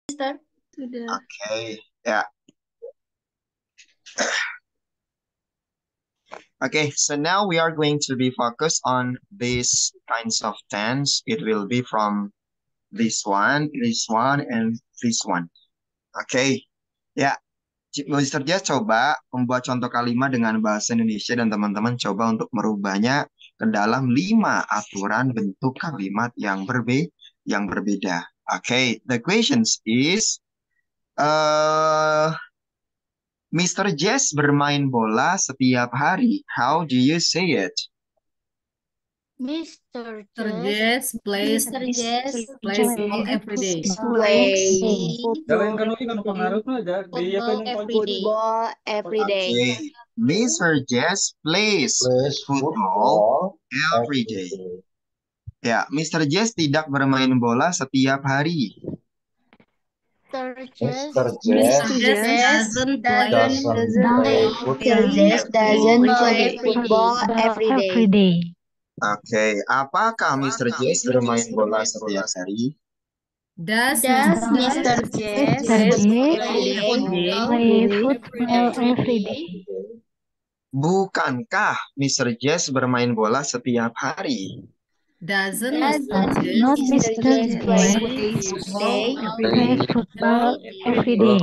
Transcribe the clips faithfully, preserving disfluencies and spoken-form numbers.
Mister. Sudah. Okay, yeah. Okay, so now we are going to be focused on these kinds of tense. It will be from this one, this one, and this one. Okay, ya. Mister Jess coba membuat contoh kalimat dengan bahasa Indonesia dan teman-teman coba untuk merubahnya ke dalam lima aturan bentuk kalimat yang berbe yang berbeda. Okay, the questions is, uh, Mister Jess bermain bola setiap hari. How do you say it? Mister Mister Jess. Jess plays Mister Jess plays football every day. play Jalan kan ini kan pengaruh tuh aja. Dia kan football yang every day. Football every day. Okay, Mister Jess plays plays football every day. Ya, Mister Jess tidak bermain bola setiap hari. Mister Jess. Mister Mister Jess Jess doesn't play doesn't play football Jess doesn't football play every football every day. Oke, apakah Mister Jess bermain bola setiap hari? Does Does Mister Mister Jess Jess play play football play football every day? Bukankah Mister Jess bermain bola setiap hari? Doesn't Doesn't Mister Mister Jess Jess play play football every play day? football every day?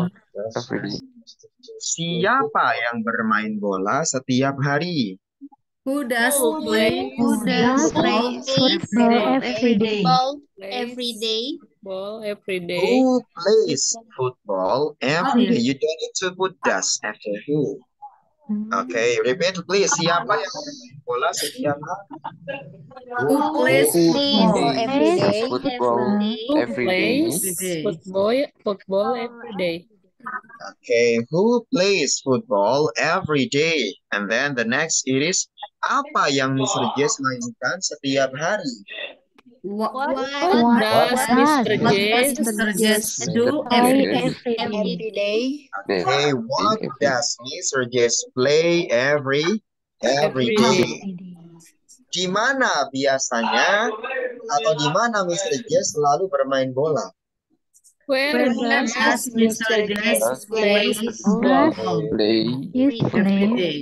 Siapa yang bermain bola setiap hari? Who does Who play Who does football football every day? football every day? Football every day. Who plays football every Oh, day? You don't need to put does after who. Oke, repeat please. Siapa yang bermain bola setiap hari? Who plays Football football every day? Football Who every plays day? football football every day? Okay, who plays football every day? And then the next it is, apa yang Mister Jess mainkan setiap hari? What, What What does Mister what Jess does Mister Jess do every day? Every day. Okay, what does Mister Jess play every every day? Di mana biasanya atau di mana Mister Jess selalu bermain bola? Where Where does does Mister Jess play football? football Play every day?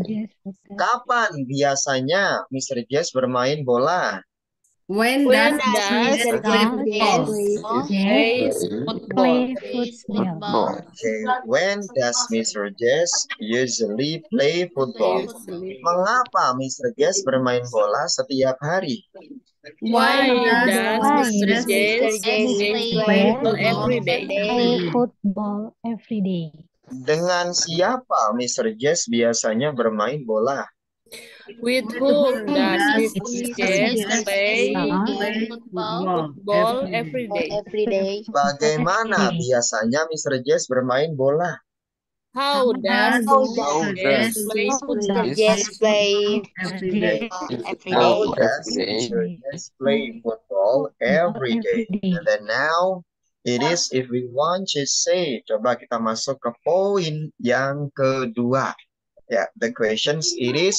Kapan biasanya Mister Jess bermain bola? When When does Mister does Jess Mister play Jess football? plays football? football. Okay, when does Mister Jess usually play football? Mengapa Mister Jess bermain bola setiap hari? Why does Mister Mister Jess play play football every day? Football every day. Dengan siapa Mister Jess biasanya bermain bola? With whom does Mister Mister Jess play Football football every day? Every day. Bagaimana biasanya Mister Jess bermain bola? How does How Mister Jess play football? Jess play every day? every How day. does Mister Jess play football every day? And then now, it is if we want to say, coba kita masuk ke poin yang kedua. Ya, yeah, the questions it is,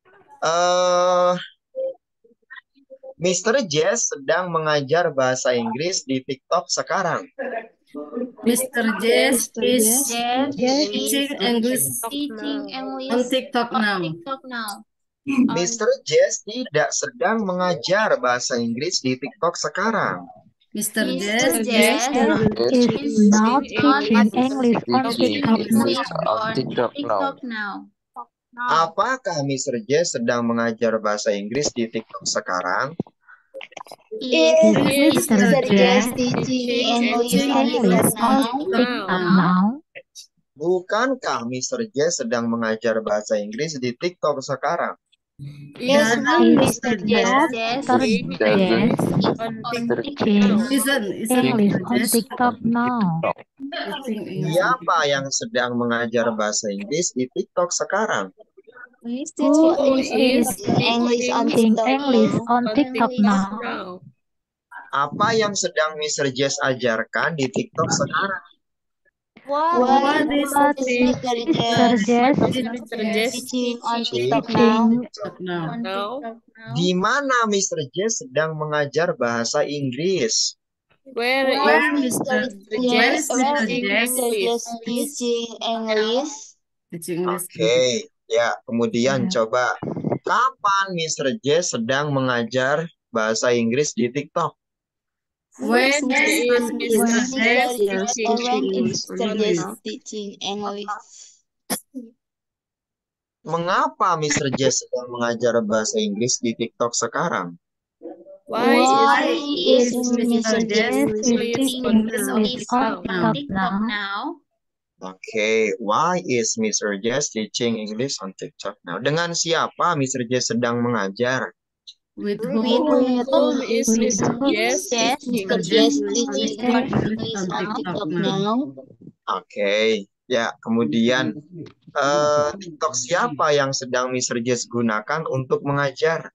uh, Mister Jess sedang mengajar bahasa Inggris di TikTok sekarang. Mister Jess is Jess teaching English teaching English on TikTok now. TikTok now. Mister Jess tidak sedang mengajar bahasa Inggris di TikTok sekarang. Mister Mister Jess Jess is not teaching English on Teaching TikTok on TikTok TikTok now. now. Apakah Mister Jess sedang mengajar bahasa Inggris di TikTok sekarang? Is Mister Mister Jess Jess teaching English teaching on English TikTok on now? TikTok now? Bukankah Mister Jess sedang mengajar bahasa Inggris di TikTok sekarang? Is Mister Jess Jess teaching Doesn't on Mister TikTok. Isn't isn't English Mister on Jess TikTok now? teaching English on Siapa yang sedang mengajar bahasa Inggris di TikTok sekarang? Who is English on TikTok English now? on TikTok now? Apa yang sedang Mister Jess ajarkan di TikTok sekarang? What, What is is Mister Mister Jess Jess Mister Jess teaching on TikTok teaching now? TikTok now? now? Di mana Mister Jess sedang mengajar bahasa Inggris? Where Where is Mister Mister Where Jess is Mister teaching Jess English? Just teaching English? teaching English? Oke, ya. Kemudian coba, kapan mister Jess sedang mengajar bahasa Inggris di TikTok? When is Mister Mister Jess Mister teaching Uh, when English? is Mister Just teaching English? Mengapa mister Jess sedang mengajar bahasa Inggris di TikTok sekarang? Why Why is is Mister Mister Jess Just English teaching on English TikTok on now? TikTok now? Oke, why is mister Jess teaching English on TikTok now? Dengan siapa mister Jess sedang mengajar? With With whom? Whom is With Mister whom Jess Yes, teaching? Mister Just teaching Yes. English on TikTok now? Oke, ya. Kemudian, eh, TikTok siapa yang sedang mister Jess gunakan untuk mengajar?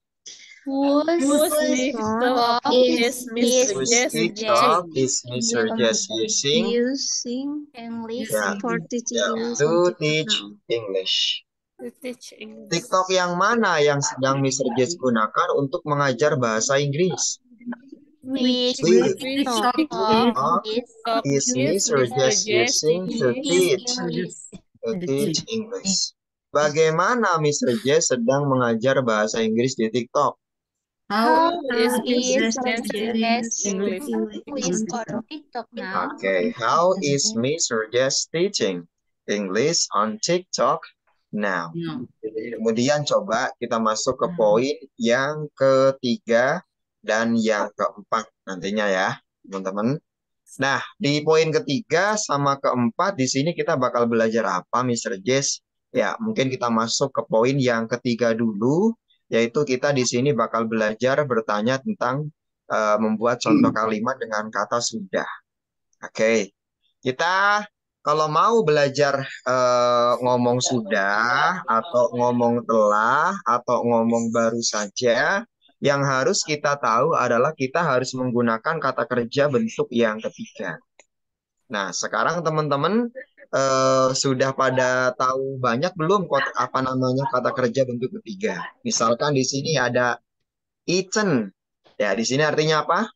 Whose Whose TikTok is is Mister Whose Jess TikTok teaching? is mister Jess using? using English Ya, for teaching ya, English to on TikTok teach now? English. To teach English. TikTok yang mana yang sedang mister Jess gunakan untuk mengajar bahasa Inggris? Which Which TikTok TikTok is TikTok is is mister Mister Jess Jess using to teaching? teach? English? To teach English. Bagaimana mister Jess sedang mengajar bahasa Inggris di TikTok? How How is Mister Is Jess Yes, teaching English? English on TikTok now? Okay, how is mister Jess teaching English on TikTok now? No. Kemudian coba kita masuk ke poin yang ketiga dan yang keempat nantinya ya, teman-teman. Nah, di poin ketiga sama keempat di sini kita bakal belajar apa, mister Jess? Ya, mungkin kita masuk ke poin yang ketiga dulu, yaitu kita di sini bakal belajar bertanya tentang uh, membuat contoh kalimat dengan kata sudah. Oke, kita kalau mau belajar uh, ngomong sudah, atau ngomong telah, atau ngomong baru saja, yang harus kita tahu adalah kita harus menggunakan kata kerja bentuk yang ketiga. Nah, sekarang teman-teman uh, sudah pada tahu banyak belum kota, apa namanya kata kerja bentuk ketiga? Misalkan di sini ada eaten. Ya, di sini artinya apa?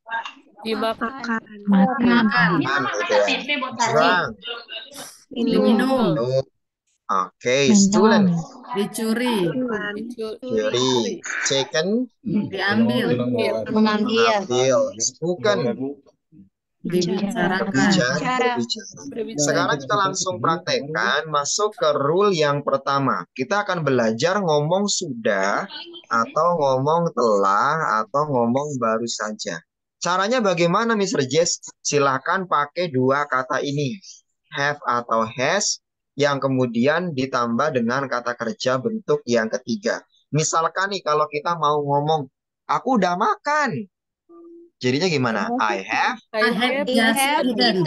Dimakan. Makan. Makan, gitu ya. Drunk. Diminum. Minum. Oke, stolen. Minum. Dicuri. Curi. Taken. Diambil. Mengambil. Mengambil. Spoken. Dibicarakan. Bicara. Bicara. Sekarang kita langsung praktekkan masuk ke rule yang pertama. Kita akan belajar ngomong sudah, atau ngomong telah, atau ngomong baru saja. Caranya bagaimana, mister Jess? Silakan pakai dua kata ini, have atau has, yang kemudian ditambah dengan kata kerja bentuk yang ketiga. Misalkan nih, kalau kita mau ngomong, aku udah makan. Jadinya gimana? I have. I have just eaten.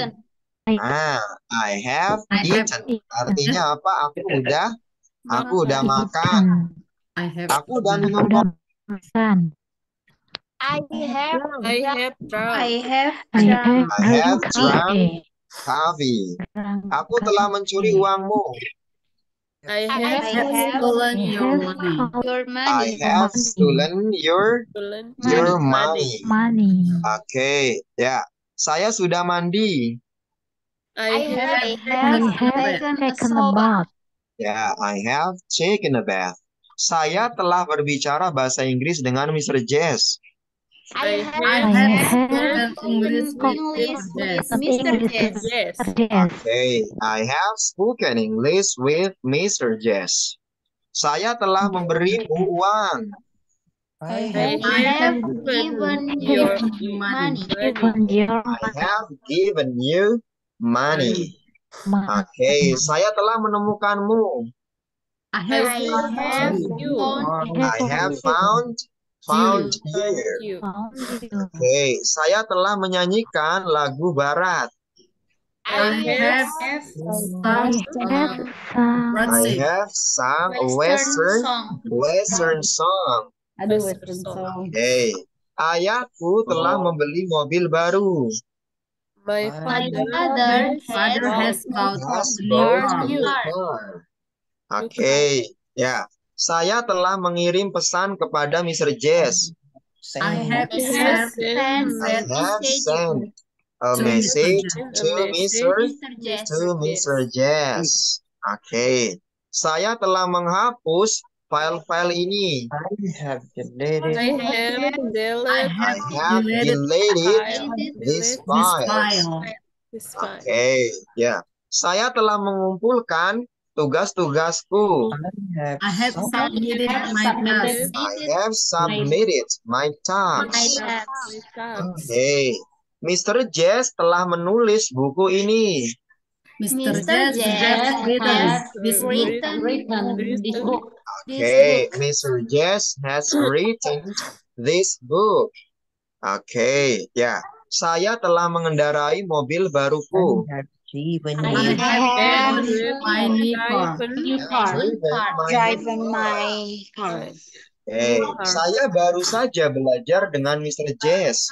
Ah, I have I have eaten. Artinya apa? Aku udah, aku udah makan. I have Aku udah minum Udah kopi. makan. I have I have drunk. I have I have I have drunk drunk coffee. coffee. Aku telah mencuri uangmu. I I have have stolen I your have money. your I money. have stolen your stolen your money. money. money. Oke, ya. Saya sudah mandi. I I have have I have taken a taken a shower. bath. Ya, I have taken a bath. Saya telah berbicara bahasa Inggris dengan mister Jess. I I have I I have have spoken English with English with Jess. Mister English Jess. yes. Yes. Oke, I have spoken English with mister Jess. Saya telah memberimu uang. I I I have have given your you money. Given your I have given you money. money. Oke, saya telah menemukanmu. I I have have you. found I have found found you. You. Found you. Oke, saya telah menyanyikan lagu barat. I have have some I have uh, some I Western have sung a Western western song. western song. Aduh, Western song. Oke, ayahku telah membeli mobil baru. My My father father Father has has bought Has a new bought car. a new car. Oke, ya. Saya telah mengirim pesan kepada mister Jess. I have I sent have sent sent I have sent a to message Mister a to Mister Mister Jess. to Mister Jess. Oke. Saya telah menghapus file-file ini. I have deleted I have I deleted I have have deleted deleted file. this this file. file. This file. Oke, ya. Saya telah mengumpulkan tugas-tugasku. I have I have submitted have my submitted task. I have submitted my my tasks. task. My tasks. Oke. Mister Jess telah menulis buku ini. Mister Mister Jess Jess has written has this book. written this book. This Oke, book. Mister Jess has written this book. Oke, ya. Saya telah mengendarai mobil baruku. I have driven I I my have have driven my new car. new car. Driven my car. Oke, saya baru saja belajar dengan Mister Jess.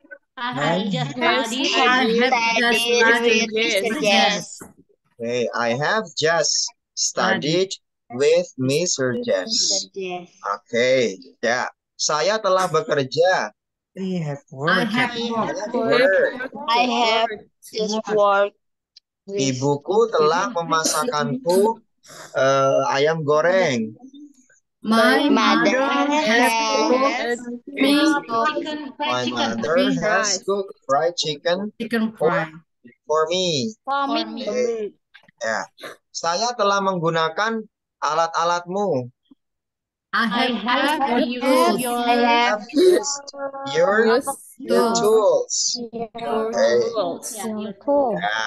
I just Yes, studied I have studied just with studied Mister with Jess. Okay, I have just studied with Mister Jess. Jess. Oke, ya. Saya telah bekerja. I have I worked. have I worked. have I worked. I have just worked with Ibuku telah memasakkanku eh, ayam goreng. My mother mother has has cooked me My mother chicken has cooked fried chicken chicken fry. for me. for me. Oke, ya. Saya telah menggunakan alat-alatmu. I have have used used your I I have have used your, Use your tools. your Oke. tools. Your tool. Ya.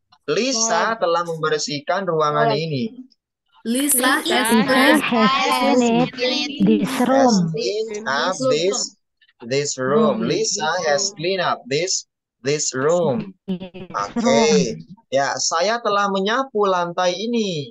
Lisa telah membersihkan ruangan ini. Lisa Lisa has Lisa cleaned has cleaned this Has room. cleaned up this this room. Lisa has cleaned up this this room. This Oke. room. Ya, saya telah menyapu lantai ini.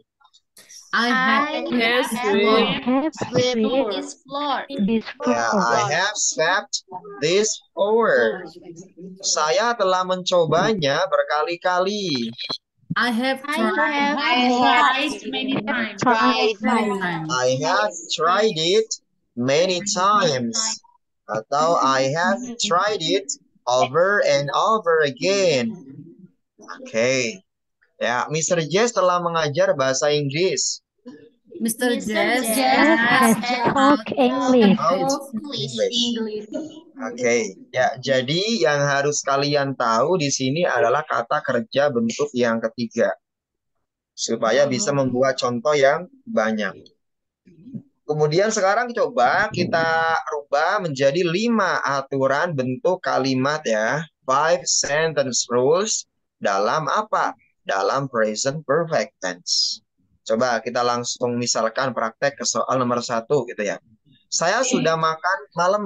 I have Yes, I we have swept swept this floor. this Ya, I floor. have swept this floor. Saya telah mencobanya berkali-kali. I have I tried have tried many times. Tried many times. I have tried it many times. Atau I have tried it over and over again. Oke. Ya, Mister Jess telah mengajar bahasa Inggris. Mister Jess Jess has Has talk English. Out English. Oke, ya jadi yang harus kalian tahu di sini adalah kata kerja bentuk yang ketiga. Supaya bisa membuat contoh yang banyak. Kemudian sekarang coba kita rubah menjadi lima aturan bentuk kalimat ya. Five sentence rules dalam apa? Dalam present perfect tense. Coba kita langsung misalkan praktek ke soal nomor satu gitu ya. Saya sudah makan malam.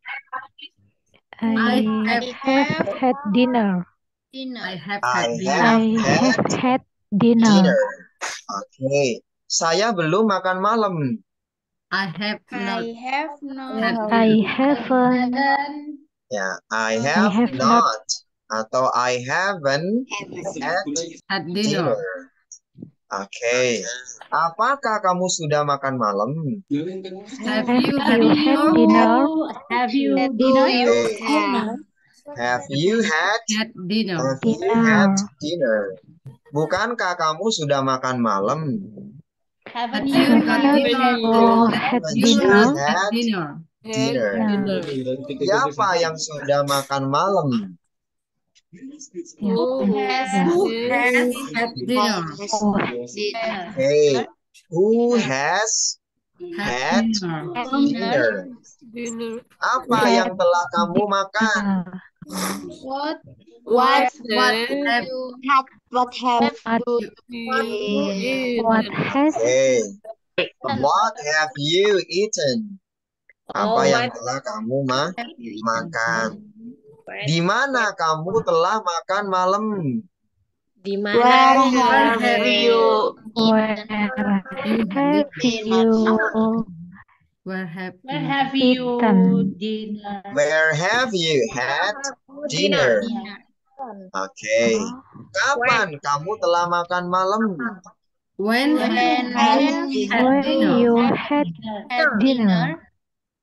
I have had dinner. dinner. I have I had dinner. have I had have had dinner. dinner. Oke. Saya belum makan malam. I have not I have not had I dinner. haven't Ya, I I have, have not. not Atau I haven't had Had dinner. dinner. Oke. Apakah kamu sudah makan malam? Have have you you had had dinner? dinner? Have you dinner? have Have you had Had dinner. Have you Dinner. had dinner? Bukankah kamu sudah makan malam? haven't You you had Have dinner. you had Have You you dinner? not had had dinner. dinner? dinner. Siapa yang sudah makan malam? Ya. Who has Who has has had dinner? Oh, dinner? Hey, who has Had had dinner. dinner? dinner? Apa yang telah kamu makan? uh, What What What have have had what have what, you what eaten? has Hey, what have you eaten? Apa Oh, yang telah kamu ma makan? Di mana kamu telah makan malam? Di Where mana have have you you where you have you where have Where you have you eaten? dinner? Where have you had dinner? Oke. Kapan kamu telah makan malam? when When have have you you had When dinner? you had had dinner?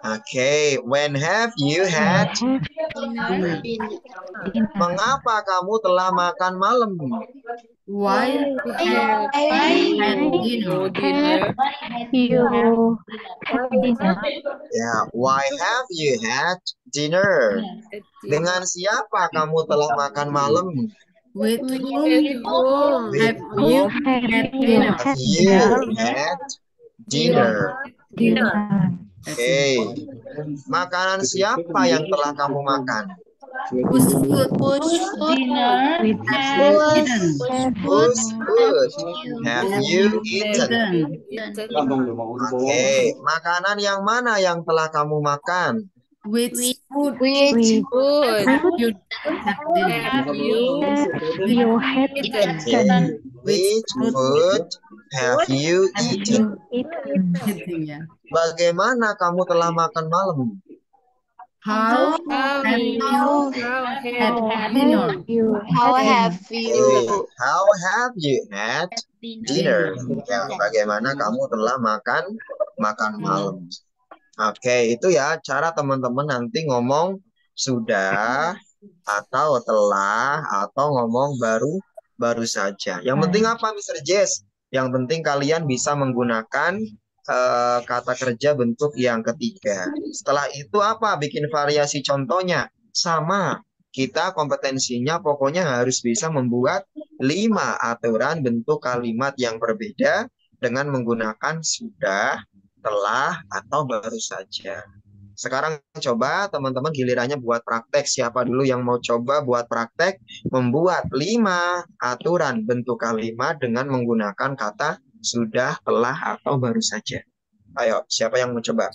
Okay, when have you I had have Dinner. dinner. Mengapa kamu telah makan malam? Why have Why you had Why dinner? have you had dinner? Ya, why have you had dinner? Dengan siapa kamu telah makan malam? With whom With have whom you Have had you dinner? had you dinner? had dinner? Dinner. That's Oke, it. makanan siapa yang telah kamu makan? Whose food Whose dinner With have have you eaten? have Whose food have Have you you eaten? eaten? Oke, makanan yang mana yang telah kamu makan? Which food which with have food you had dinner? have you had Okay, eaten? which food have you Have eaten? you eaten? Eating, ya. Bagaimana kamu telah makan malam? How How have you had How dinner? have you how had have Okay, you how have you had dinner? Ya, bagaimana kamu telah makan makan malam? Oke, itu ya cara teman-teman nanti ngomong sudah atau telah atau ngomong baru baru saja. Yang penting apa, mister Jess? Yang penting kalian bisa menggunakan eh, kata kerja bentuk yang ketiga. Setelah itu apa? Bikin variasi contohnya. Sama. Kita kompetensinya pokoknya harus bisa membuat lima aturan bentuk kalimat yang berbeda dengan menggunakan sudah, telah, atau baru saja. Sekarang coba teman-teman gilirannya buat praktek. Siapa dulu yang mau coba buat praktek membuat lima aturan bentuk kalimat dengan menggunakan kata sudah, telah, atau baru saja. Ayo, siapa yang mau coba?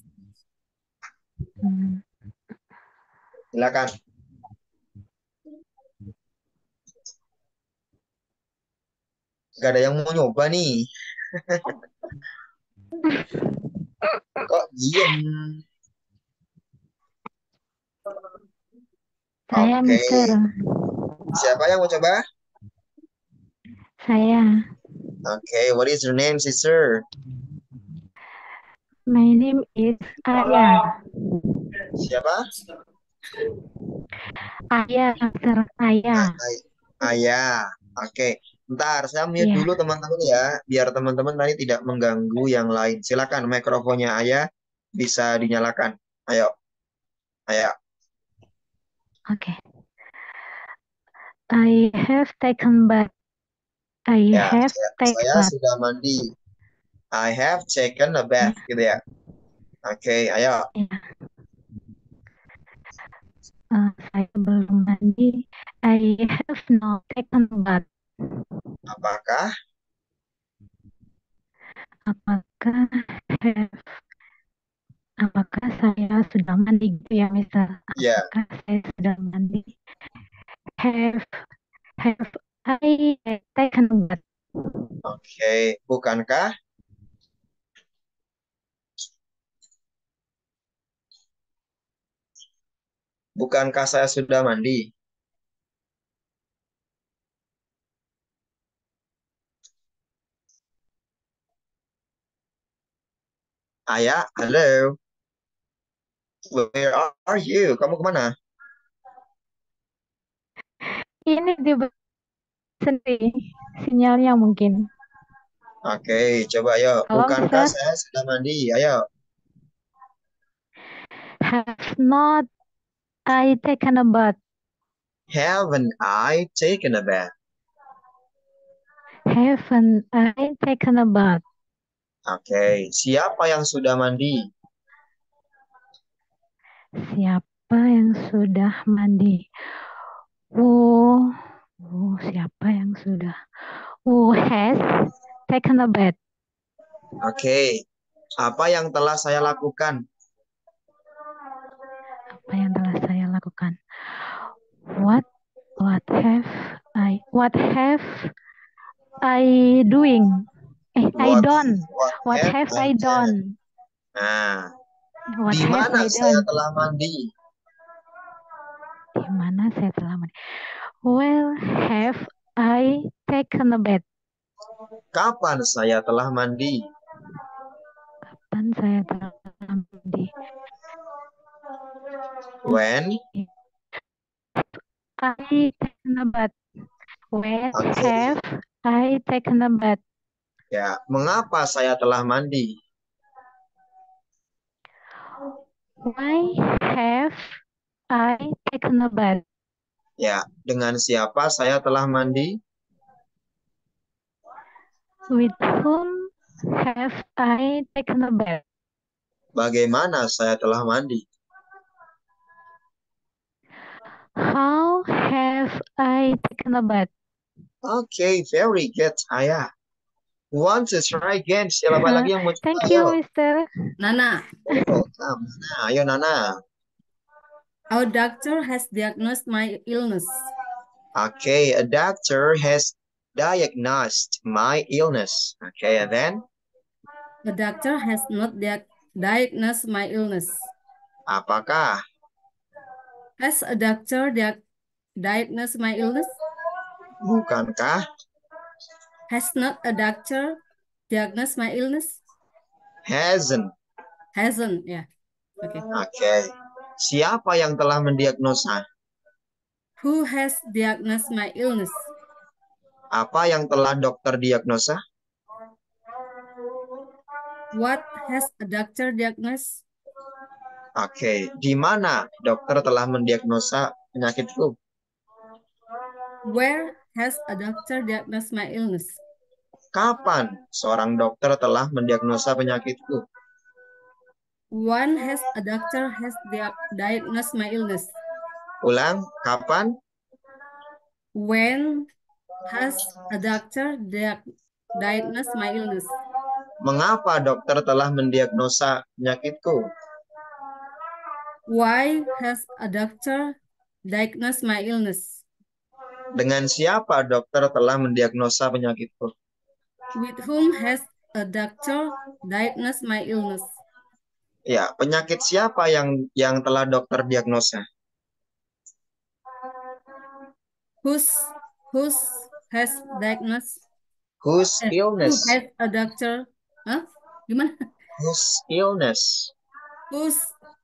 Hmm. Silakan. Gak ada yang mau nyoba nih. Kok diem? Saya, Oke. Mister. Siapa yang mau coba? Saya. Oke, what is your name, sister? My name is Aya. Siapa? Aya, Mister Aya. Ay- Ayah. Oke, ntar saya mute Iya. dulu teman-teman ya, biar teman-teman tadi tidak mengganggu yang lain. Silakan mikrofonnya Ayah bisa dinyalakan. Ayo, Ayah. Okay. I have taken bath. I Ya, have saya, taken saya bath. sudah mandi. I have taken a bath, gitu ya. Oke, ayo. Ya. Uh, saya belum mandi. I have not taken bath. Apakah Apakah have Apakah saya sudah mandi gitu ya, Mister? ya? Apakah saya sudah mandi? Have Have I taken bath? Oke, bukankah? Bukankah saya sudah mandi? Ayah, halo. Where are you? Kamu kemana? Ini di sendiri sinyalnya mungkin. Oke, coba ayo. Halo, Bukankah Mister? saya sudah mandi? Ayo. Have not I taken a bath? Haven't I taken a bath? Haven't I taken a bath? Oke, siapa yang sudah mandi? Siapa yang sudah mandi? Who, who siapa yang sudah? Who has taken a bath? Oke, apa yang telah saya lakukan? Apa yang telah saya lakukan? What what have I what have I doing? Eh, I What, done. what What have I done? Nah, What di have mana I saya done? telah mandi? Di mana saya telah mandi? Well, have I taken a bath? Kapan saya telah mandi? Kapan saya telah mandi? When? I taken a bath? When Oke. have I taken a bath? Ya, mengapa saya telah mandi? Why have I taken a bath? Ya, dengan siapa saya telah mandi? With whom have I taken a bath? Bagaimana saya telah mandi? How have I taken a bath? Oke, very good, Ayah. Who wants to try again? Siapa lagi yang mau coba? Thank you, Ayo. Mister. Nana, Welcome. Nah, ayo Nana. our doctor has diagnosed my illness. Okay, a doctor has diagnosed my illness. Okay, and then? The doctor has not dia- diagnosed my illness. Apakah? Has a doctor dia- diagnosed my illness? Bukankah? Has not a doctor diagnosed my illness? Hasn't. Hasn't, ya. Oke. Oke. Siapa yang telah mendiagnosa? Who has diagnosed my illness? Apa yang telah dokter diagnosa? What has a doctor diagnosed? Oke, di mana dokter telah mendiagnosa penyakit flu? Where has a doctor diagnosed my illness? Kapan seorang dokter telah mendiagnosa penyakit flu? When has a doctor has dia- diagnosed my illness? Ulang, kapan? When has a doctor dia- diagnosed my illness? Mengapa dokter telah mendiagnosa penyakitku? Why has a doctor diagnosed my illness? Dengan siapa dokter telah mendiagnosa penyakitku? With whom has a doctor diagnosed my illness? Ya, penyakit siapa yang yang telah dokter diagnosa? Whose whose has diagnosed? Whose Eh, who illness? has a doctor? Hah? Gimana? Whose illness? Whose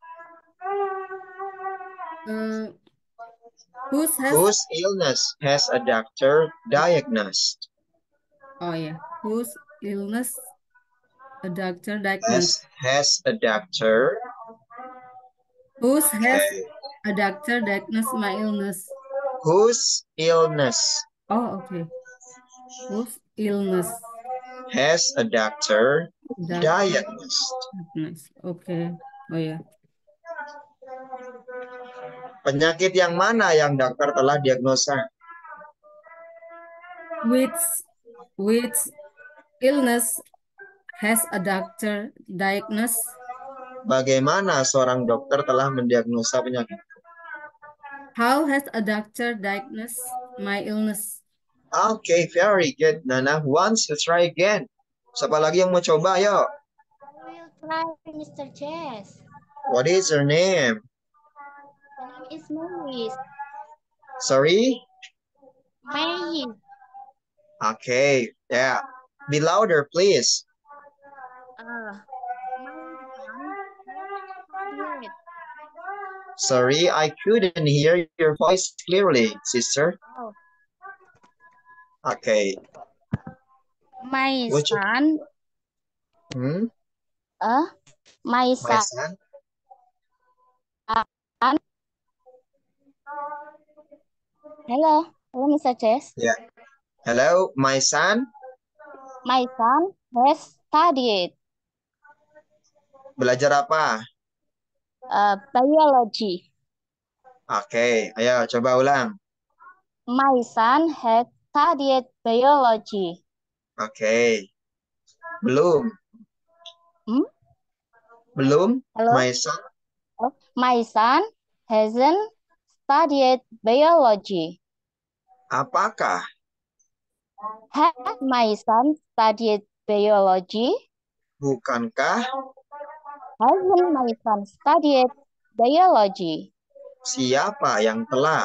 uh, whose has Whose illness has a doctor diagnosed? oh yeah, whose illness a doctor Has, diagnosed? has a doctor. Whose has Okay. a doctor diagnosed my illness? Whose illness Oh, okay. Whose illness has a doctor doctor diagnosed? diagnosed? Okay. Oh yeah. Penyakit yang mana yang dokter telah diagnosa? Which which illness has a doctor diagnosed? Bagaimana seorang dokter telah mendiagnosa penyakit? How has a doctor diagnosed my illness? Okay, very good. Nana wants to try again. Siapa lagi yang mau coba? Ayo. I will try, Mister Chess. What is your name? The name is Maurice. Sorry? May. Okay, yeah. Be louder, please. Uh, my son. Sorry, I couldn't hear your voice clearly, sister. Oh. Okay. My Would you- son. Hmm? Uh, my My son. son? Hello. Hello, Mister Chess. Yeah. Hello, my son. My son has studied Belajar apa? uh, biology. Oke, ayo coba ulang. My son has studied biology. Oke. Belum. Hmm? Belum? Hello? My son. Oh, my son hasn't studied biology. Apakah? Has my son studied biology? Bukankah? Hasn't my son studied biology? Siapa yang telah?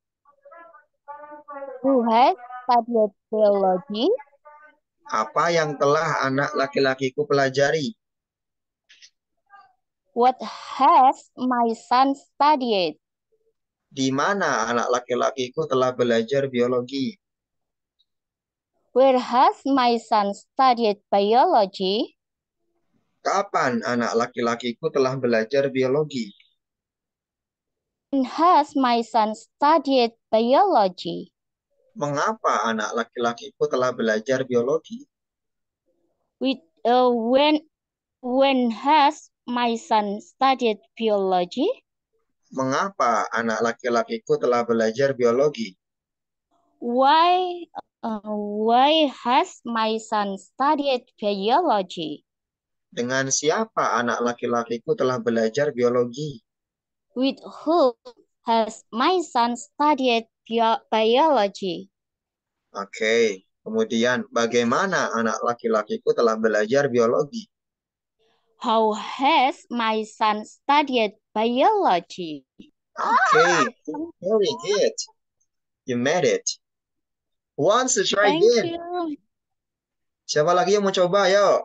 Who has studied biology? Apa yang telah anak laki-lakiku pelajari? What has my son studied? Di mana anak laki-lakiku telah belajar biologi? Where has my son studied biology? Kapan anak laki-lakiku telah belajar biologi? When has my son studied biology? Mengapa anak laki-lakiku telah belajar biologi? With, uh, when, when has my son studied biology? Mengapa anak laki-lakiku telah belajar biologi? Why, uh, why has my son studied biology? Dengan siapa anak laki-lakiku telah belajar biologi? With whom has my son studied bio biology? Oke, kemudian bagaimana anak laki-lakiku telah belajar biologi? How has my son studied biology? Oke, very good. You made it. Who wants to try Thank again? you. Siapa lagi yang mau coba? Ayo.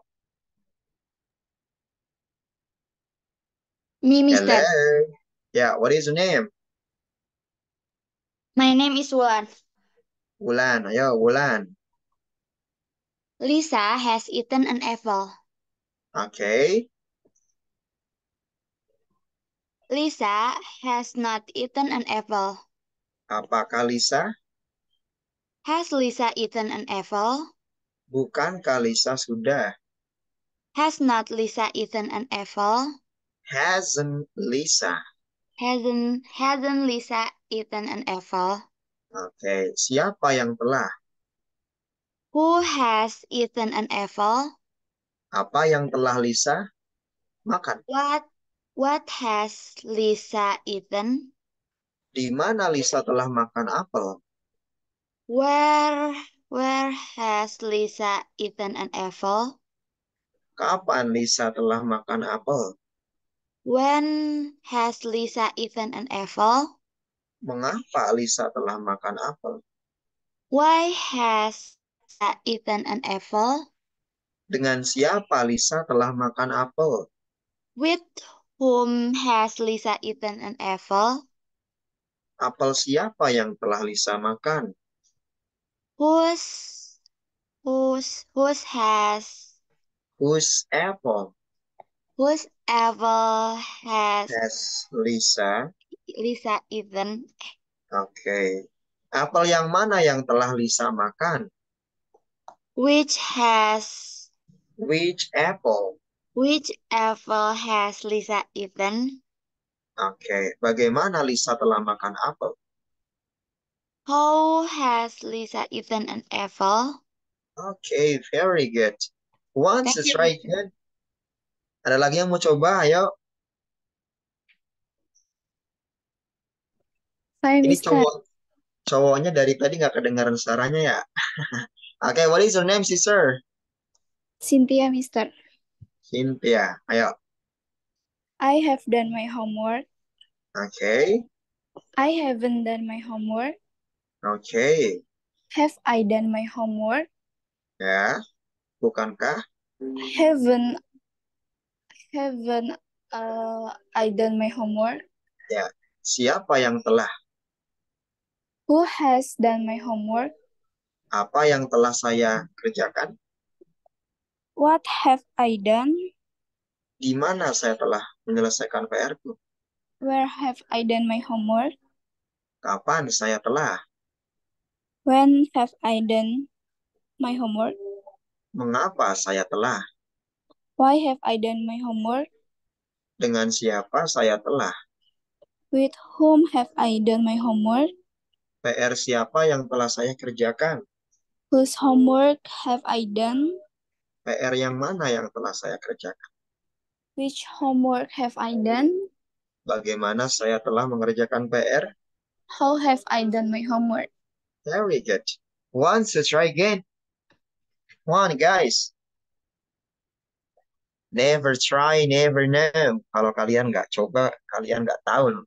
Me, Hello. Mister. Yeah, what is your name? My name is Wulan. Wulan. Ayo, Wulan. Lisa has eaten an apple. Oke. Lisa has not eaten an apple. Apakah Lisa? Has Lisa eaten an apple? Bukankah Lisa sudah? Has not Lisa eaten an apple? Hasn't Lisa? Hasn't hasn't Lisa eaten an apple? Oke, siapa yang telah? Who has eaten an apple? Apa yang telah Lisa makan? What what has Lisa eaten? Di mana Lisa telah makan apel? Where where has Lisa eaten an apple? Kapan Lisa telah makan apel? When has Lisa eaten an apple? Mengapa Lisa telah makan apel? Why has Lisa eaten an apple? Dengan siapa Lisa telah makan apel? With whom has Lisa eaten an apple? Apel siapa yang telah Lisa makan? Whose whose whose has Whose apple whose apple has has Lisa? Lisa eaten? Oke. Apel yang mana yang telah Lisa makan? Which has Which apple? which apple has Lisa eaten? Oke. Bagaimana Lisa telah makan apel? How has Lisa eaten an apple? Oke, very good. Once Thank to you, try Mister. again. Ada lagi yang mau coba? Ayo. Saya Ini Mister. cowok cowoknya dari tadi nggak kedengaran suaranya ya. Oke, what is your name, sister? Cynthia, Mister. Cynthia. Ayo. I have done my homework. Oke. I haven't done my homework. Oke. Have I done my homework? Ya. Bukankah? Haven't haven't uh, I done my homework? Ya. Siapa yang telah? Who has done my homework? Apa yang telah saya kerjakan? What have I done? Di mana saya telah menyelesaikan P R-ku? Where have I done my homework? Kapan saya telah? When have I done my homework? Mengapa saya telah? Why have I done my homework? Dengan siapa saya telah? With whom have I done my homework? P R siapa yang telah saya kerjakan? Whose homework have I done? P R yang mana yang telah saya kerjakan? Which homework have I done? Bagaimana saya telah mengerjakan P R? How have I done my homework? Very good. Once to try again. One, guys. Never try, never know. Kalau kalian nggak coba, kalian nggak tahu.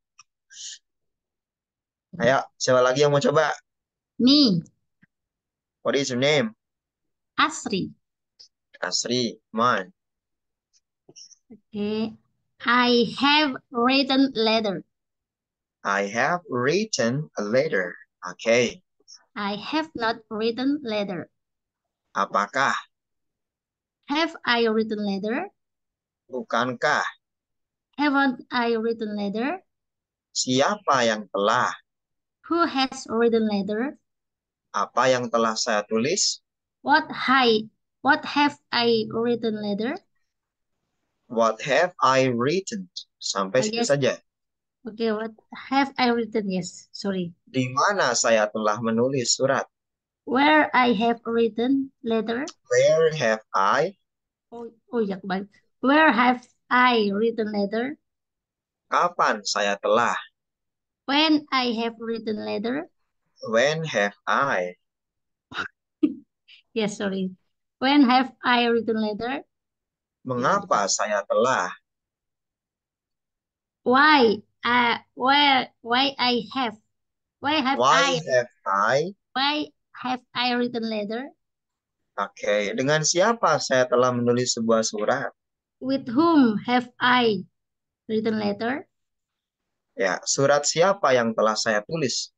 Ayo, siapa lagi yang mau coba? Me, What is your name? Asri. Asri, come on. Okay. I have written letter. I have written a letter. Oke. I have not written letter. Apakah? Have I written letter? Bukankah? Haven't I written letter? Siapa yang telah? Who has written letter? Apa yang telah saya tulis? What I what have I written letter? What have I written? Sampai Oh, situ yes. saja. Okay, what have I written? Yes, sorry. Di mana saya telah menulis surat? Where I have written letter? Where have I? Oh, oh ya, kebalik. Where have I written letter? Kapan saya telah? When I have written letter? When have I? Yes, sorry. When have I written letter? Mengapa saya telah? Why? Uh, where? Why I have? Why have Why I? have I? Why have I written letter? Oke, dengan siapa saya telah menulis sebuah surat? With whom have I written letter? Ya, surat siapa yang telah saya tulis?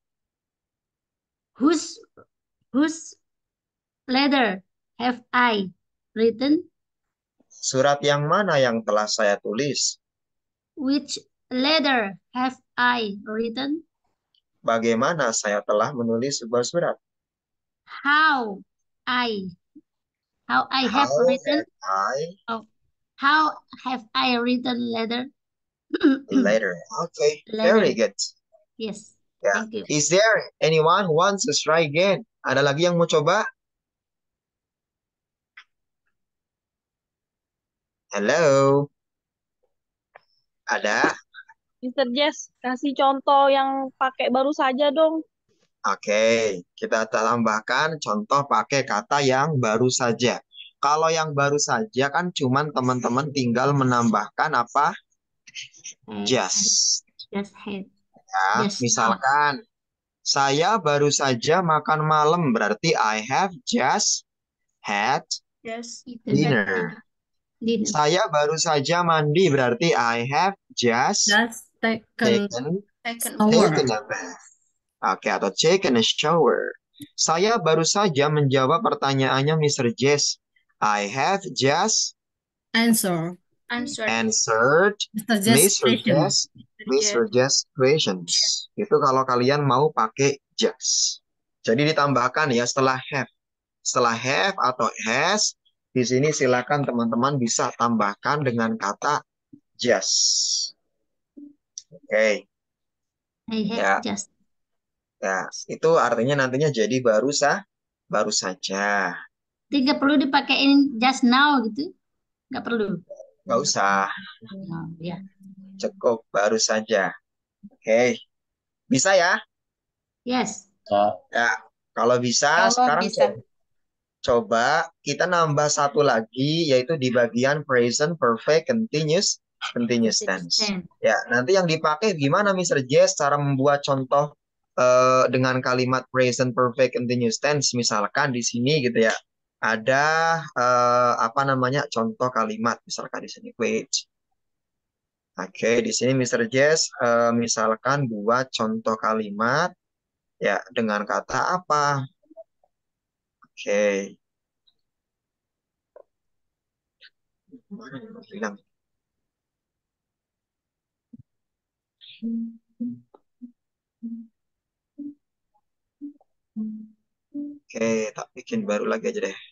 Whose whose letter have I written? Surat yang mana yang telah saya tulis? Which letter have I written? Bagaimana saya telah menulis sebuah surat? How I how I have How written? have I? Oh, how have I written letter? Letter. Okay, Letter. very good. Yes, Ya. thank you. Is there anyone who wants to try again? Ada lagi yang mau coba? Hello? Ada? mister Jess, kasih contoh yang pakai baru saja dong. Oke, kita tambahkan contoh pakai kata yang baru saja. Kalau yang baru saja kan cuman teman-teman tinggal menambahkan apa? Eh, Just. Just had. Ya, Just misalkan saya baru saja makan malam, berarti I have just had Yes. dinner. Dinner. Saya baru saja mandi, berarti I have just Just taken taken, Taken shower. taken a bath. Oke, atau taken a shower. Saya baru saja menjawab pertanyaannya mister Jess. I have just Answer. Answer. answered mister Just mister question. Jess, mister Jess questions. Itu kalau kalian mau pakai just. Jadi ditambahkan ya setelah have. Setelah have atau has, di sini silakan teman-teman bisa tambahkan dengan kata just. Oke. I have Ya. just. Ya, itu artinya nantinya jadi baru sah, baru saja. Tidak perlu dipakein just now gitu. Nggak perlu. Nggak usah, Oh, ya. cukup baru saja. Oke, bisa ya? Yes. Ya, kalau bisa Kalau sekarang bisa. co- coba kita nambah satu lagi, yaitu di bagian present perfect continuous continuous tense. Ten. Ya, nanti yang dipakai gimana mister Jess cara membuat contoh eh, dengan kalimat present perfect continuous tense, misalkan di sini gitu ya. Ada eh, apa namanya contoh kalimat misalkan di sini wait. Oke, di sini mister Jess eh, misalkan buat contoh kalimat ya dengan kata apa? Oke. Mana yang mau bilang? Oke, tak bikin baru lagi aja deh.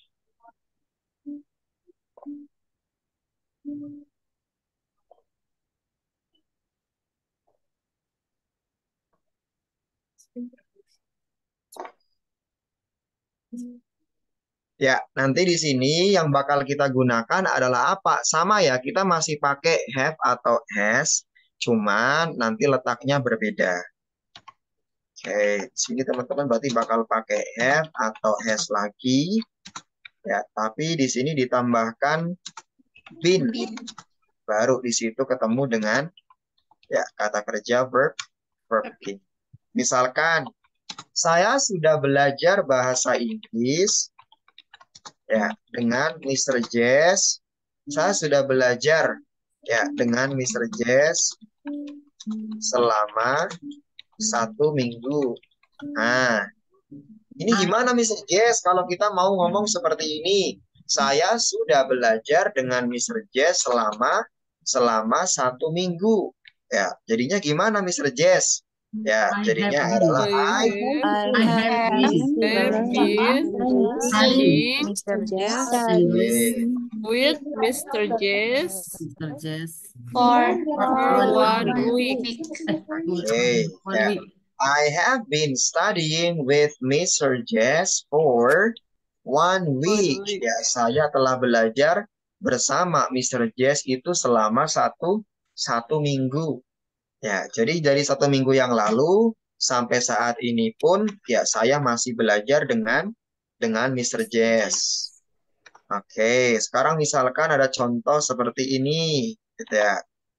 Ya, nanti di sini yang bakal kita gunakan adalah apa? Sama ya, kita masih pakai have atau has, cuman nanti letaknya berbeda. Oke, di sini teman-teman berarti bakal pakai have atau has lagi. Ya, tapi di sini ditambahkan been. Baru di situ ketemu dengan ya kata kerja verb verb been. Misalkan saya sudah belajar bahasa Inggris ya dengan mister Jess. Saya sudah belajar ya dengan mister Jess selama satu minggu. Nah, ini gimana mister Jess kalau kita mau ngomong seperti ini? Saya sudah belajar dengan mister Jess selama selama satu minggu. Ya, jadinya gimana mister Jess? Ya, jadinya adalah I I I have have been been studying mister Jess Okay. with mister Jess mister Jess. For for One one week. week. Okay. One Yeah. week. I have been studying with mister Jess for one week. week. Ya, saya telah belajar bersama mister Jess itu selama satu satu minggu. Ya, jadi dari satu minggu yang lalu sampai saat ini pun ya saya masih belajar dengan dengan mister Jess. Oke, sekarang misalkan ada contoh seperti ini, gitu ya.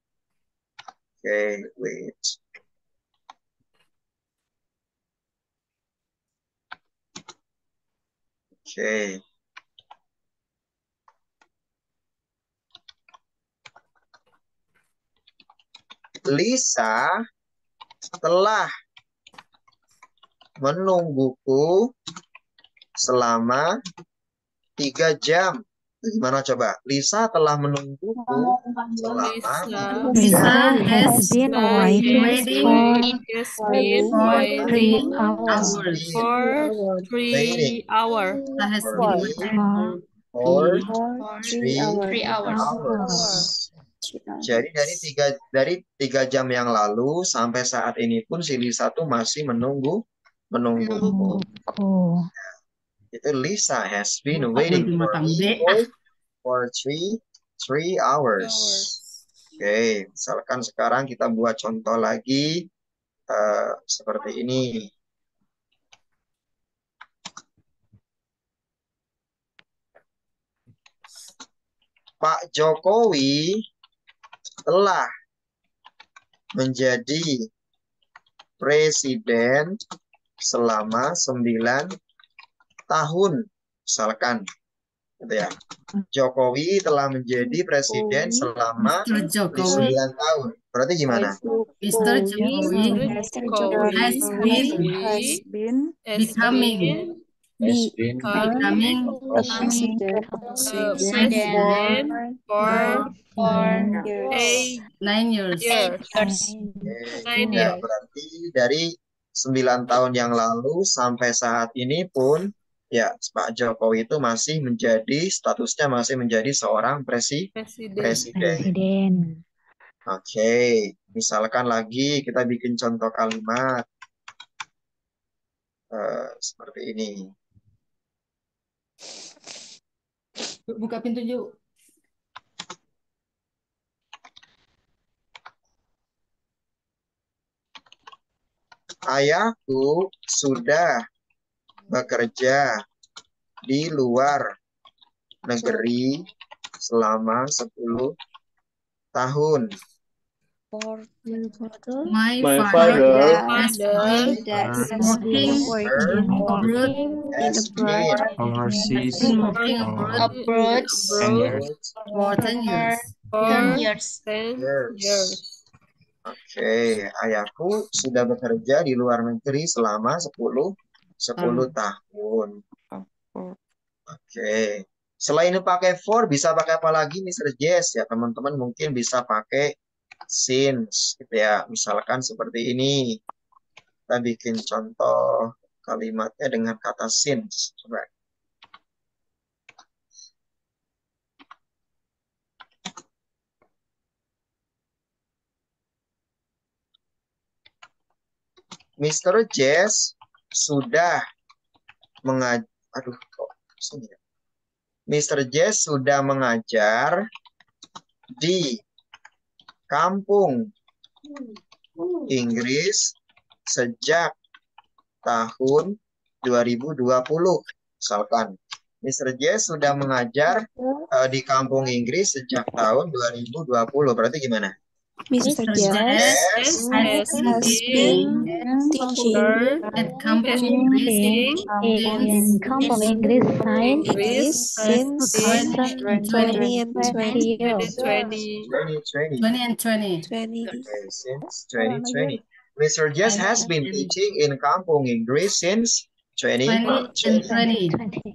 Oke, wait. Oke. Lisa telah menungguku selama tiga jam. Gimana coba? Lisa telah menungguku selama Lisa Lisa has has been been waiting waiting for has been for three waiting hours. hours. for three Waiting. hours. Lisa has For been me, waiting for for three three hours. hours. Jadi dari tiga dari tiga jam yang lalu sampai saat ini pun si Lisa tuh masih menunggu menungguku. Menungguku. Itu Lisa has been Buat waiting nanti for matang me B. for, for three three hours. Hours. Oke, misalkan sekarang kita buat contoh lagi eh, seperti ini. Pak Jokowi telah menjadi presiden selama sembilan tahun. Misalkan, gitu ya. Jokowi telah menjadi presiden selama mister Jokowi. sembilan tahun. Berarti gimana? mister Jokowi Mister Jokowi has been has been has becoming been be becoming president uh, President president for for eight nine years. years. years. Oke, Nine ya, years. berarti dari sembilan tahun yang lalu sampai saat ini pun ya Pak Jokowi itu masih menjadi statusnya masih menjadi seorang presi Presiden. presiden. Presiden. Oke, misalkan lagi kita bikin contoh kalimat eh, seperti ini. Buka pintu Ju. Ayahku sudah bekerja di luar negeri selama sepuluh tahun. My, My father father has Father been has been working working abroad. Has been Has been working abroad Abroad abroad for ten years. for ten years. ten years. years. Oke, ayahku sudah bekerja di luar negeri selama sepuluh sepuluh tahun. Oke. Selain pakai for, bisa pakai apa lagi mister Jess? Ya, teman-teman mungkin bisa pakai since gitu ya. Misalkan seperti ini. Kita bikin contoh kalimatnya dengan kata since. Coba. mister Jess sudah mengajar, aduh kok sini ya. mister Jess sudah mengajar di kampung Inggris sejak tahun dua ribu dua puluh. Misalkan, mister Jess sudah mengajar uh, di kampung Inggris sejak tahun dua ribu dua puluh. Berarti gimana? Mister Mister Jess Jess has has been been teaching her at Kampung Inggris Teaching in Kampung Inggris Science English since twenty twenty twenty. twenty twenty. twenty and twenty. twenty. Okay, since twenty twenty. Mister Jess has been teaching in Kampung Inggris since twenty twenty. twenty.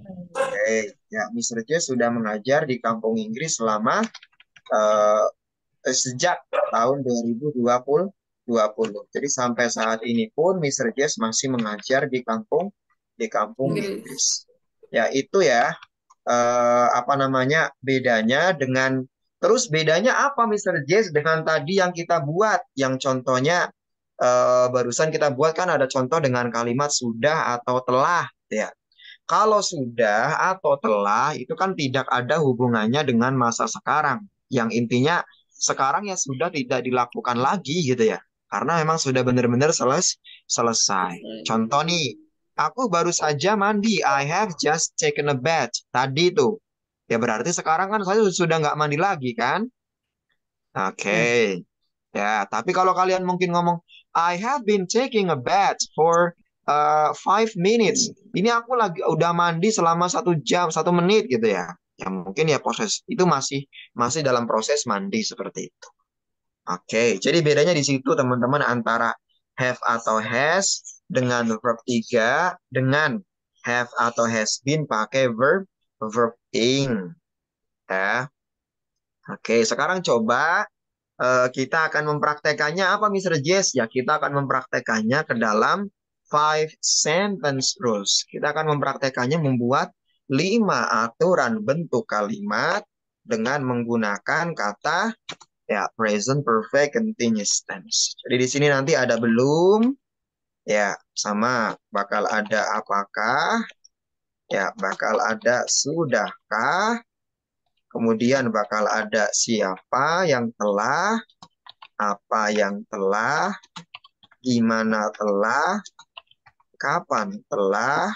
Oke, ya Mister Jess sudah mengajar di Kampung Inggris selama uh, sejak tahun dua ribu dua puluh. Jadi sampai saat ini pun Mister Jess masih mengajar di kampung di Kampung Inggris. Ya itu ya uh, apa namanya bedanya dengan terus bedanya apa Mister Jess dengan tadi yang kita buat yang contohnya uh, barusan kita buat kan ada contoh dengan kalimat sudah atau telah ya. Kalau sudah atau telah itu kan tidak ada hubungannya dengan masa sekarang. Yang intinya sekarang ya sudah tidak dilakukan lagi gitu ya. Karena memang sudah benar-benar seles selesai. Contoh nih, aku baru saja mandi. I have just taken a bath. Tadi tuh. Ya berarti sekarang kan saya sudah nggak mandi lagi kan? Oke. Okay. Ya, tapi kalau kalian mungkin ngomong, I have been taking a bath for uh, five minutes. Ini aku lagi udah mandi selama satu jam, satu menit gitu ya. Ya mungkin ya proses itu masih masih dalam proses mandi seperti itu. Oke, jadi bedanya di situ teman-teman antara have atau has dengan verb tiga dengan have atau has been pakai verb verb ing. Ya. Oke, sekarang coba uh, kita akan mempraktekannya apa Mister Jess? Ya, kita akan mempraktekannya ke dalam five sentence rules. Kita akan mempraktekannya membuat lima aturan bentuk kalimat dengan menggunakan kata ya present perfect continuous tense. Jadi di sini nanti ada belum, ya sama bakal ada apakah, ya bakal ada sudahkah, kemudian bakal ada siapa yang telah, apa yang telah, gimana telah, kapan telah,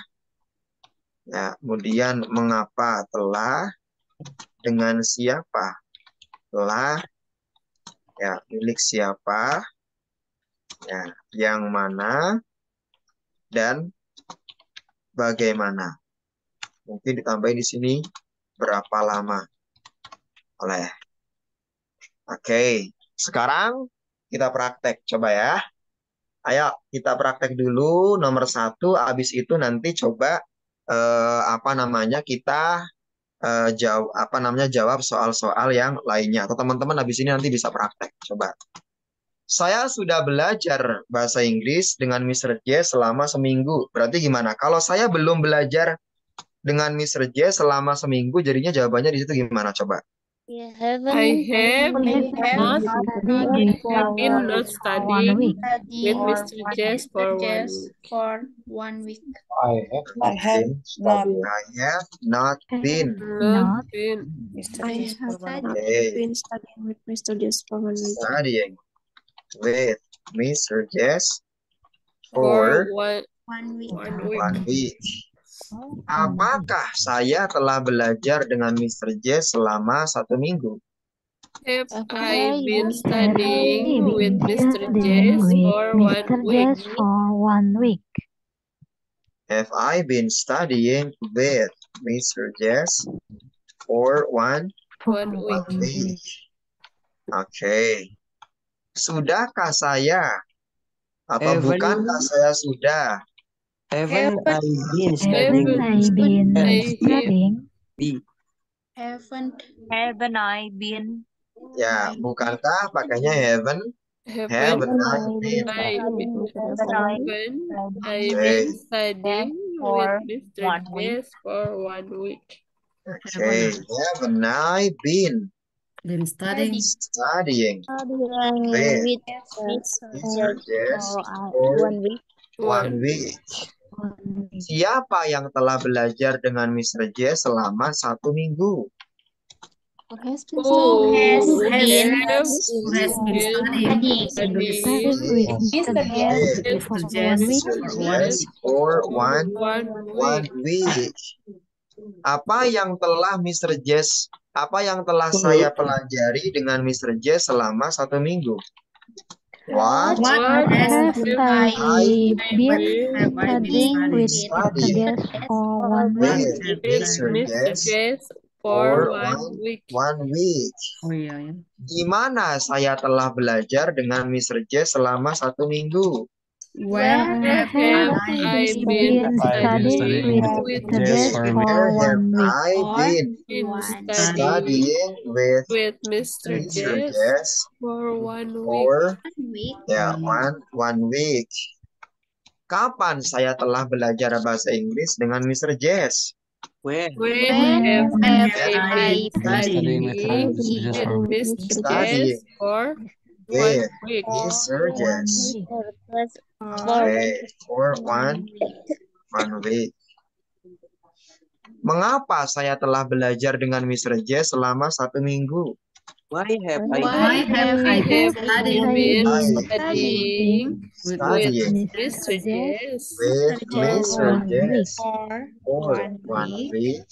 ya kemudian mengapa telah, dengan siapa telah, ya milik siapa, ya yang mana, dan bagaimana. Mungkin ditambahin di sini berapa lama oleh. Oke, sekarang kita praktek coba ya. Ayo kita praktek dulu nomor satu. Abis itu nanti coba eh, apa namanya kita Uh, jawab apa namanya jawab soal-soal yang lainnya atau teman-teman habis ini nanti bisa praktek. Coba. Saya sudah belajar bahasa Inggris dengan Mister J selama seminggu. Berarti gimana? Kalau saya belum belajar dengan Mister J selama seminggu, jadinya jawabannya di situ gimana? Coba. I haven't I have I not have have been not studying with Studying Mister Jess for one Jess week. for one week. I have I have not I have not been. Not been I have not Okay. been studying with Mister Jess for one week. Studying with Mister Jess for for one One week. one week. one week. Apakah saya telah belajar dengan Mister Jess selama satu minggu? Have Have I I been been studying with Mister studying Jess with for one Mister week? Jess for one week. Have I been studying with Mister Jess for one For One one week. week? Oke. Sudahkah saya atau Haven't- bukankah saya sudah? haven't I been Haven't studying I been I studying? B. Haven't Haven't I been? Ya, bukankah pakainya haven't? Haven't Haven't I been? I been Haven't I haven't I Okay. been studying for with Mister one week? Jess for one week? Okay. Haven't I been Been studying. studying studying with with Mister Jess for uh, for one week? one week? One week. Siapa yang telah belajar dengan Mister Jess selama satu minggu? Who has been Who has has been been Who has been studying? studying? Studying with Mister Jess With for Mister one Jess week. for Mister one Jess week. for one one one week? week. Apa yang telah Mister Jess Apa yang telah saya pelajari dengan mister J selama satu minggu? What What What has have been I I been have I been studying with studying mister studied Jess for one What week? with have With mister mister Jess Jess for for one one week. one week? Oh iya ya. Di mana saya telah belajar dengan mister J selama satu minggu? Where Where have have I I I been been been studying studying with with mister Jess mister Okay, for where have one week? I been in studying studying studying with with mister mister Jess Jess for one week. for week. ya one one week? Kapan saya telah belajar bahasa Inggris dengan mister Jess? When When When have have I I been been studying studying with mister Studying Jess for one with week? mister Jess. for For Okay, for one one week. Mengapa saya telah belajar dengan mister J selama satu minggu? why have I Why been have I I been have studying been Studying studying with with studying mister Jess with for mister one week. Jess for one week.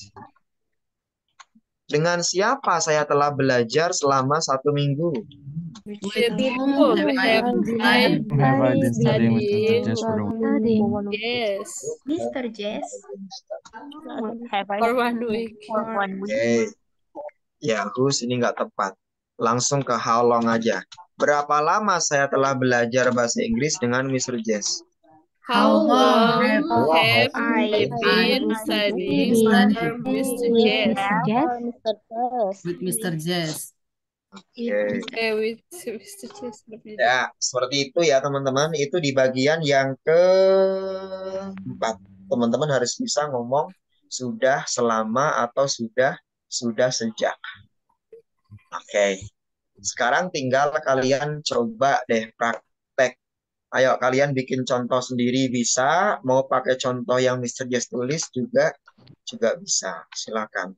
Dengan siapa saya telah belajar selama satu minggu? with With whom whom have I have been I studying? Have I been been studying? studying Yes, mister Jess Have I for one week. for one week? Oke, ya whose ini nggak tepat. Langsung ke how long aja. Berapa lama saya telah belajar bahasa Inggris dengan mister Jess? How How long long have have I I been studying for mister Jess? mister Jess with mister Jess? Oke. Eh, with mister Jess. Ya, seperti itu ya teman-teman. Itu di bagian yang keempat. Teman-teman harus bisa ngomong sudah, selama, atau sudah, sudah sejak. Oke. Sekarang tinggal kalian coba deh praktek. Ayo kalian bikin contoh sendiri bisa. Mau pakai contoh yang mister Jess tulis juga juga bisa. Silakan.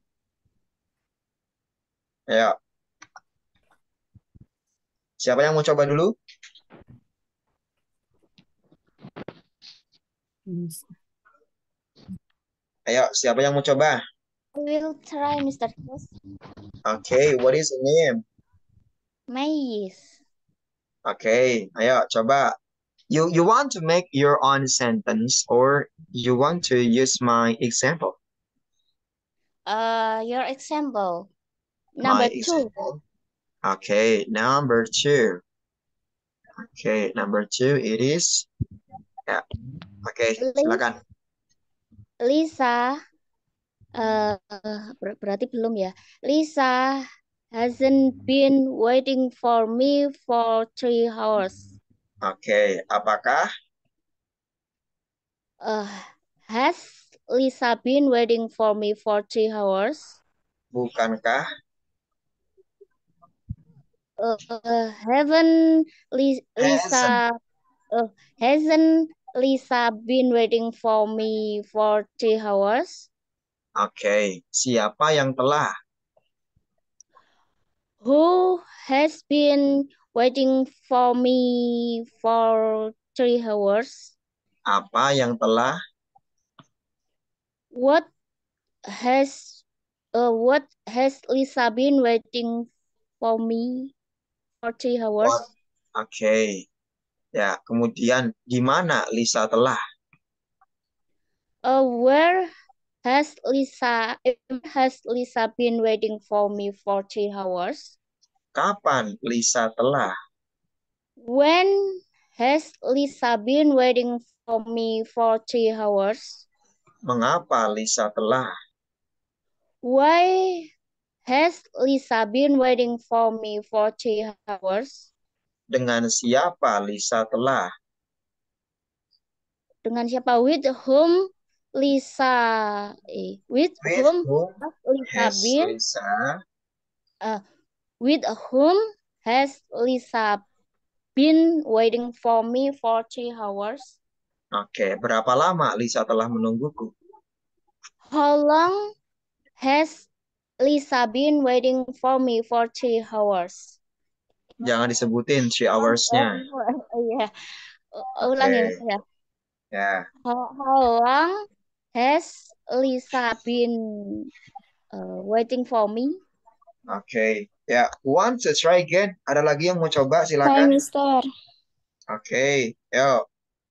Ayo. Siapa yang mau coba dulu? Ayo, siapa yang mau coba? I will try mister Jess. Oke, what is your name? Mais. Oke, ayo coba. You you want to make your own sentence or you want to use my example? Uh, your example. My Number two. example. Okay, number two. Okay, number two it is. Ya. Oke, silakan. Lisa, uh, ber- berarti belum ya. Lisa hasn't been waiting for me for three hours. Oke, apakah Uh, has Lisa been waiting for me for three hours? bukankah Uh, haven't Li- Lisa uh, hasn't Lisa been waiting for me for three hours? Oke, siapa yang telah? Who has been waiting for me for three hours? Apa yang telah? What has uh, what has Lisa been waiting for me for three hours? What? Oke. Ya, kemudian di mana Lisa telah? Uh, where has Lisa has Lisa been waiting for me for three hours? Kapan Lisa telah? When has Lisa been waiting for me for three hours? Mengapa Lisa telah? Why has Lisa been waiting for me for three hours? Dengan siapa Lisa telah? Dengan siapa? With whom Lisa eh, with, With whom whom has Lisa has been Lisa? uh, with whom has Lisa been waiting for me for three hours? Oke, berapa lama Lisa telah menungguku? How long has Lisa been waiting for me for three hours? Jangan disebutin three hours-nya. Oh, iya. Oke. Ulang ya, Mas, ya. Ya. How, how long has Lisa been uh, waiting for me? Oke, ya. Who wants to try again? Ada lagi yang mau coba? Hi, Silakan. Mister. Oke, yo.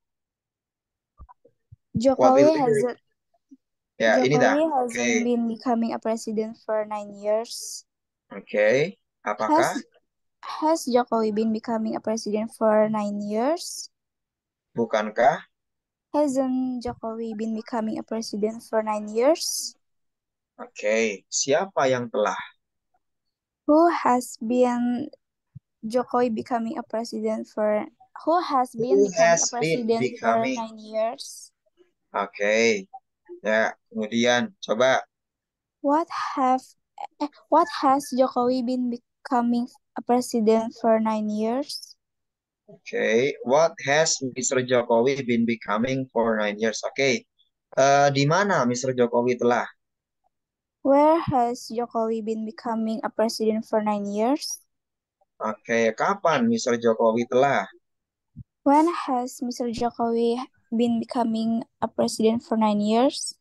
What Jokowi will you do? hasn't Ya, ini dah. Jokowi Oke, hasn't been becoming a president for nine years. oke. Apakah? Has has Jokowi been becoming a president for nine years? Bukankah? Hasn't Jokowi been becoming a president for nine years? Oke, siapa yang telah? Who has been Jokowi becoming a president for who has been Who becoming a has been president for becoming? nine years? Oke, ya. Kemudian, coba. What have eh, what has Jokowi been becoming a president for nine years? Oke, what has mister Jokowi been becoming for nine years? Oke, Eh, di mana mister Jokowi telah? Where has Jokowi been becoming a president for nine years? Oke, kapan mister Jokowi telah? When has Mister Jokowi been becoming a president for nine years?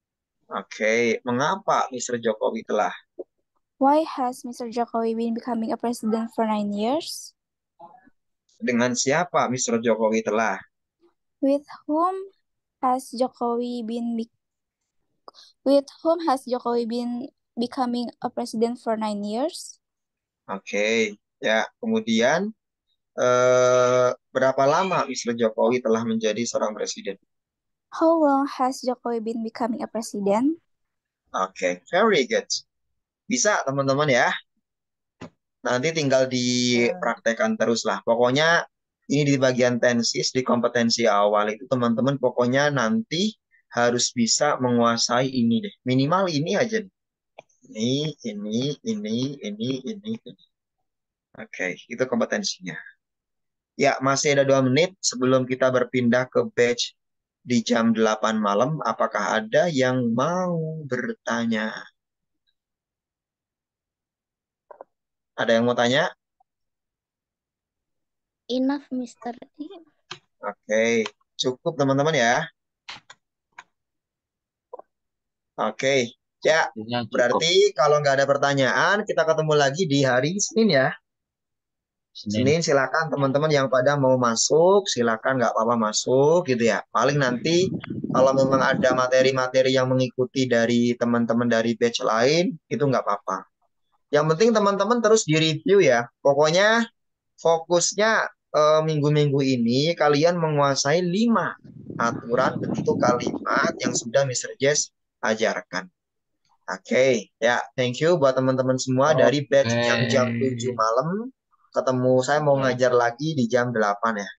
Oke, mengapa mister Jokowi telah? Why has Mister Jokowi been becoming a president for nine years? Dengan siapa mister Jokowi telah? With whom has Jokowi been be- with whom has Jokowi been becoming a president for nine years? Oke, ya. Kemudian, eh, berapa lama mister Jokowi telah menjadi seorang presiden? How long has Jokowi been becoming a president? Oke, very good. Bisa teman-teman ya. Nanti tinggal dipraktekkan terus lah. Pokoknya ini di bagian tensis, di kompetensi awal itu teman-teman pokoknya nanti harus bisa menguasai ini deh. Minimal ini aja nih. Ini, ini, ini, ini, ini, ini. Oke, itu kompetensinya. Ya, masih ada dua menit sebelum kita berpindah ke batch di jam delapan malam. Apakah ada yang mau bertanya? Ada yang mau tanya? Enough, Mister. Oke, cukup teman-teman ya. Oke, ya. Berarti kalau nggak ada pertanyaan, kita ketemu lagi di hari Senin ya. Senin silakan teman-teman yang pada mau masuk, silakan nggak apa-apa masuk gitu ya. Paling nanti kalau memang ada materi-materi yang mengikuti dari teman-teman dari batch lain, itu nggak apa-apa. Yang penting teman-teman terus di-review ya. Pokoknya fokusnya eh, minggu-minggu ini kalian menguasai lima aturan bentuk kalimat yang sudah mister Jess ajarkan. Oke, ya, thank you buat teman-teman semua dari batch yang jam tujuh malam. Ketemu saya mau ngajar lagi di jam delapan ya.